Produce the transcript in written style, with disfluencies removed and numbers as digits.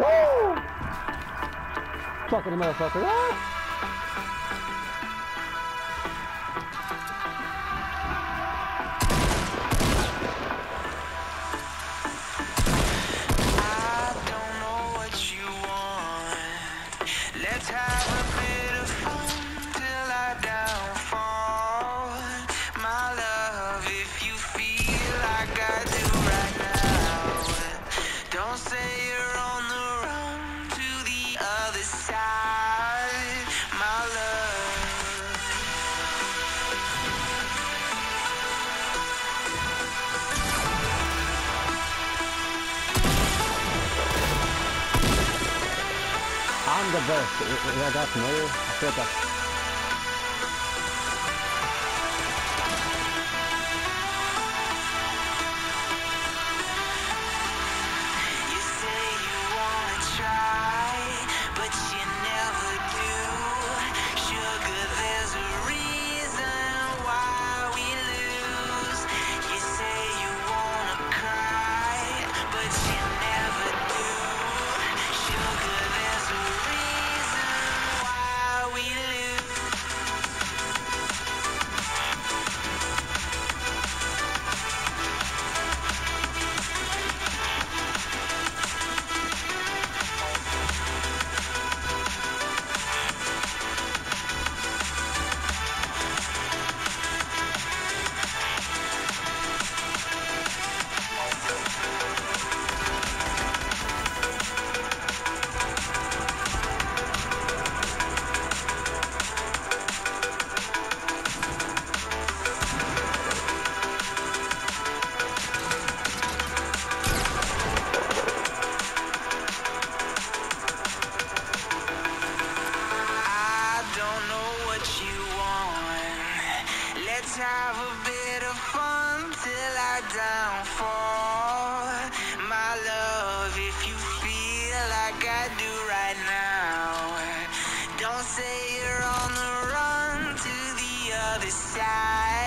Woo! Fucking motherfucker. What? Let's have a bit of fun till I downfall. My love, if you feel like I do right now, don't say you're on the run to the other side. My love. I'm the best. Is that familiar? I feel like You say you wanna try, but you never do. Sugar, there's a reason why we lose. You say you wanna cry, but you never do. Sugar, there's a reason why we lose. I don't know what you want. Let's have a bit of fun till I downfall. My love, if you feel like I do right now, don't say you're on the run to the other side.